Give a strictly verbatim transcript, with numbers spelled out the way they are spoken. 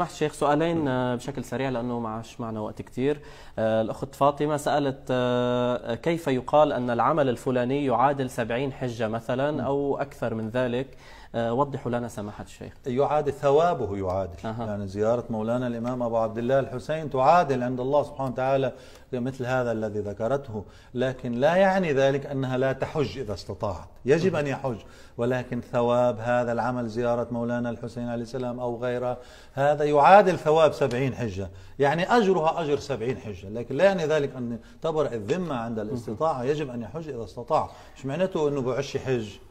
سمحت شيخ سؤالين بشكل سريع لأنه ما عادش معنا وقت كتير. الأخت فاطمة سألت كيف يقال أن العمل الفلاني يعادل سبعين حجة مثلا أو أكثر من ذلك؟ وضحوا لنا سماحة الشيخ. يعادل ثوابه يعادل أه. يعني زيارة مولانا الإمام أبو عبد الله الحسين تعادل عند الله سبحانه وتعالى مثل هذا الذي ذكرته، لكن لا يعني ذلك أنها لا تحج إذا استطاعت، يجب أن يحج، ولكن ثواب هذا العمل زيارة مولانا الحسين عليه السلام أو غيره هذا يعادل ثواب سبعين حجة، يعني أجرها أجر سبعين حجة، لكن لا يعني ذلك أن تبرأ الذمة عند الاستطاعة، يجب أن يحج إذا استطاع. مش معناته أنه بعش حج